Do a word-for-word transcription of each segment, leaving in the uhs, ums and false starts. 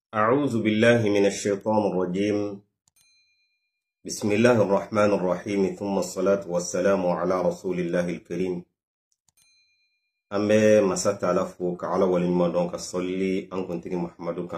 أعوذ بالله من الشيطان الرجيم. بسم الله الرحمن الرحيم ثم الصلاة والسلام على رسول الله الكريم. أمي مسات على فوق على وللمدون كصلي أن كنتي محمدك.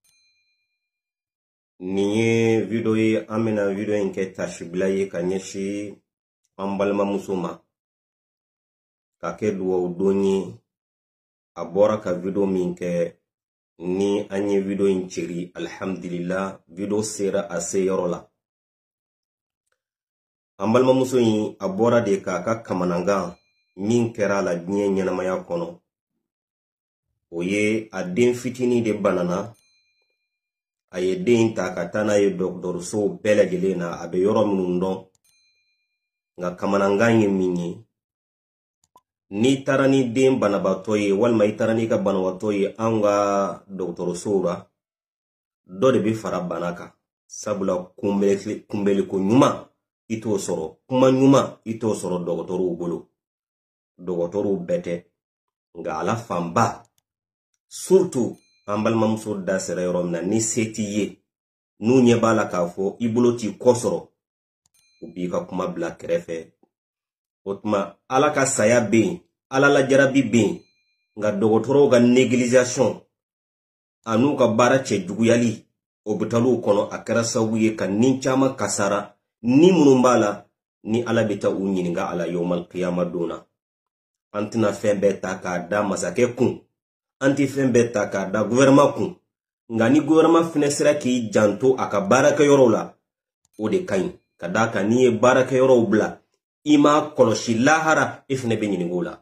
نيه فيديو أمنا فيديو إنك تشبلاي كنيشي أمبالما مسوما. كاكدو ودوني أبورا كفيديو منك ni anye video inchiri alhamdulillah video sera ase yorola ambal mamuso yi abora de ka ka kamananga min kera la nye nyana maya kono oye aden fitini de banana aye den takatana ye doktor so bela gelena abe yoro minundo nga kamananga yi minyi ni tarani den banabatoye walma itarani ka banawatoye anga doktor sora do de bi fara banaka sabula kumbele kumbele ko nyuma ito soro kuma nyuma ito soro doktoru bolo doktoru bete nga ala famba surtout ambal mamso da sere yoromna ni setiye nu nyebala kafo ibulo ti kosoro ubika kuma black refe otma ala ka saya be ala la jarabi be nga dogotoro ga negligation anu ka bara che duguyali obitalu kono akara sawuye kan nin chama kasara ni munumbala ni ala beta unyini nga ala yawmal qiyamah duna antina fembe taka da masake kun anti fembe taka da gouvernement kun nga ni gouvernement finesra ki janto aka baraka yorola ode kain kadaka ni baraka yoro bla ima koloshi lahara ifne be nyingola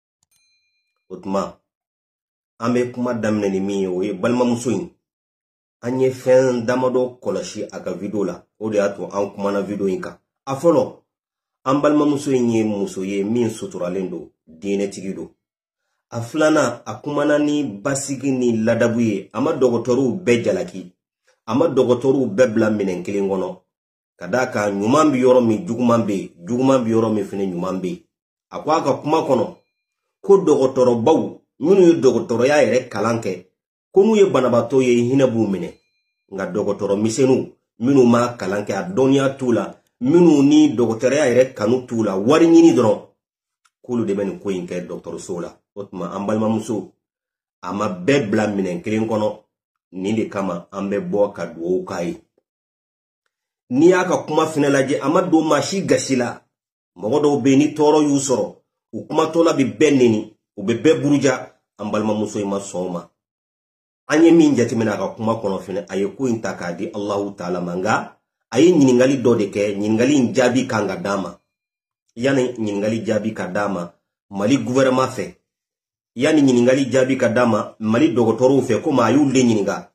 otma ame kuma damne ni mi we balma musoyin anye fen damado koloshi aka video la ode ato an kuma na video inka afolo an balma musoyin ye musoye min suturalendo dine tigido aflana akumana ni basigi ni ladabuye ama dogotoru be jalaki ama dogotoru be bla minen kilingono kadaka nyuman bi yoro mi juguman be juguman bi yoro mi fini nyuman be akwa ka kuma kono ko dogotoro baw minu yu dogotoro ya ere kalanke konu ye banabato ye hinabu mine nga dogotoro misenu minu ma kalanke adonia tula minu ni dogotoro ya ere kanu tula wari nyini doron kulu de beni ko yinke doktor sola otma ambal mamuso ama bebla mine kilin kono nindi kama ambe bo ka duwo kai ni aka kuma finalaje amado mashi gasila mogodo be ni toro yusoro ukuma tola bi benni ubebe buruja ambalma muso ima soma anye min jatimina aka kuma kono fine aye ku intakadi Allahu taala manga aye nyiningali dode ke nyiningali njabi kanga dama yani nyiningali jabi kadama mali gouvernement fe yani nyiningali jabi kadama mali dogotoro fe ko ma yu le nyininga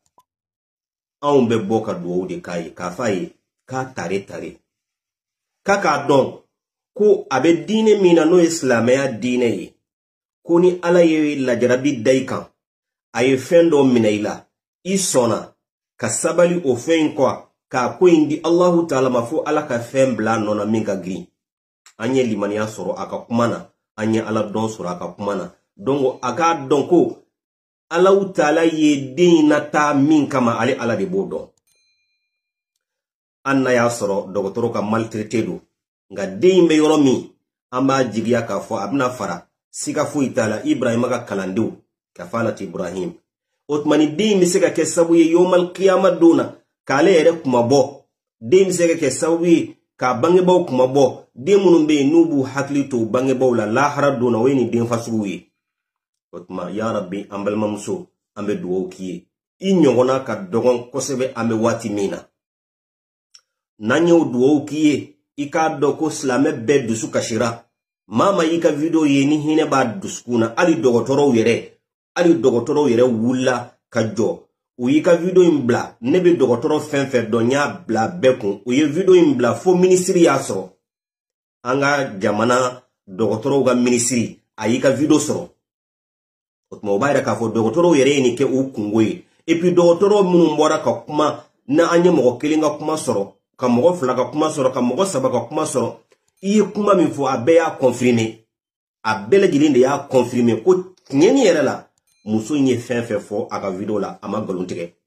an be boka duwo de kai ka fayi ka tare tare kaka don ko abe dine mina no islamaya dine yi ko ni ala ye la jarabi daikan aye fendo minaila isona ka sabali o fen ko ka ko indi Allahu taala mafu ala ka fen bla nona minga gri anye limaniya soro aka kumana anye ala don soro aka kumana dongo aga don ko Allahu taala ye dina ta min kama ale ala de bodo anna ya soro dogotoro ka maltraité do nga deimbe yoro mi amba jigiya ka fo abna fara sika fu itala Ibrahim ka kalandu ka falati Ibrahim otmani deimbe sika ke sabuye yawmal qiyamah duna kale ere kuma bo deimbe sika ke sabuye ka bange baw kuma bo demunum be nubu hakli to bange baw la lahara duna weni dem fasuwe otma ya rabbi ambal mamso ambe duwo kiye inyongona ka dogon kosebe ambe wati mina nanyo duwo kiye ika doko slame be dusu kashira mama ika video yeni hine ba duskuna ali dogotoro yere ali dogotoro yere wula kajo u ika video imbla nebe dogotoro fenfe donya bla bekun u ye video imbla fo ministry yasro anga jamana dogotoro ga ministry ayika video soro otmo bayra ka fo dogotoro yere ni ke u kungoyi epi dogotoro munu mbora ka kuma na anye mo kilinga kuma soro ka mogo flaga kuma soro ka mogo sabaka kuma soro iye kuma min fo abe ya confirmer abele gilinde ya confirmer ko nyeni yere la muso nye fenfe fo aka video la ama galuntige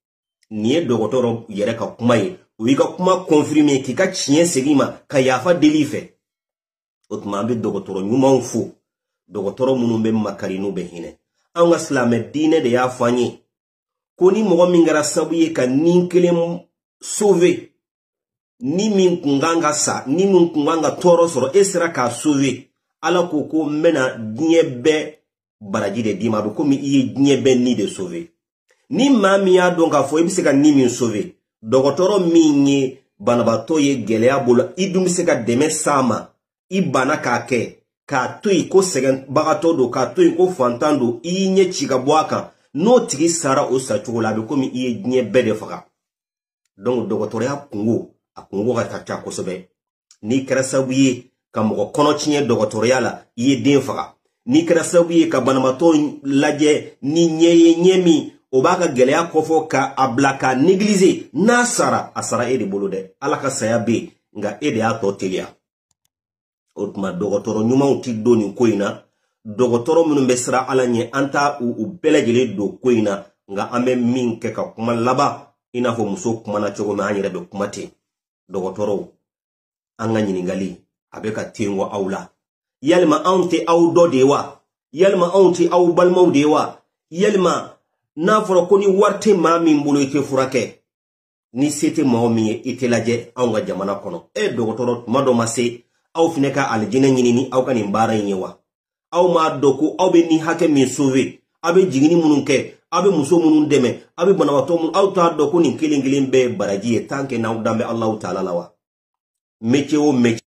ni ye dogotoro yere ka kuma ye o yi ka kuma confirmer ki ka tiɲɛ segin ma ka yafa deli fɛ o tuma an bɛ dogotoro ɲumanw fo dogotoro minnu bɛ makari n'u bɛ hinɛ an ka silamɛ diinɛ de y'a fɔ an ye ko ni mɔgɔ min kɛra sabu ye ka nin kelen sauver ni min kun kan ka sa ni min kun kan ka tɔɔrɔ sɔrɔ e sera k'a sauver ala ko ko n bɛna diɲɛ bɛɛ baraji de d'i ma a bɛ komi i ye diɲɛ bɛɛ ni de sauver ni maa min y'a dɔn k'a fɔ i bɛ se ka ni min sauver dɔgɔtɔrɔ min ye banabaatɔ ye gɛlɛya bolo i dun bɛ se ka dɛmɛ s'a ma i banna k'a kɛ k'a to yen ko sɛgɛnbagatɔ don k'a to yen ko fantan don i y'i ɲɛ ci ka bɔ a kan n'o tigi sara o sacogo la a bɛ komi i ye diɲɛ bɛɛ de faga donc dɔgɔtɔrɔya kungo a kungo ka ca kosɛbɛ n'i kɛra sababu ye ka mɔgɔ kɔnɔ tiɲɛ dɔgɔtɔrɔya la i ye den faga n'i kɛra sababu ye ka banabaatɔ lajɛ ni ɲɛ ye ɲɛ min o b'a ka gɛlɛya kɔfɔ ka a bila ka négliger n'a sara a sara e de bolo dɛ ala ka saya bɛ yen nka e de y'a tɔ teliya o tuma dɔgɔtɔrɔ ɲumanw ti don nin ko in na dɔgɔtɔrɔ minnu bɛ siran ala ɲɛ an t'a u bɛɛ lajɛlen don ko in na nka an bɛ min kɛ ka kuma laban i n'a fɔ muso kumana cogo min an yɛrɛ bɛ kuma ten dɔgɔtɔrɔw an ka ɲininkali a bɛ ka tengo aw la yalima anw tɛ aw dɔ de ye wa yalima anw tɛ aw balimaw de ye wa yalima n'a fɔra ko ni wari tɛ maa min bolo i tɛ furakɛ ni se tɛ maa min ye i tɛ lajɛ anw ka jamana kɔnɔ e dɔgɔtɔrɔ tuma dɔ ma se aw fana ka alijinɛ ɲini ni aw ka nin baara in ye wa aw m'a dɔn ko aw bɛ ni hakɛ min sauver aw bɛ jigini minnu kɛ aw bɛ muso minnu dɛmɛ aw bɛ banabaatɔ minnu aw t'a dɔn ko nin kelen kelen bɛɛ ye baraji ye tant que n'aw dan bɛ Alahu Taala la wa métier o métier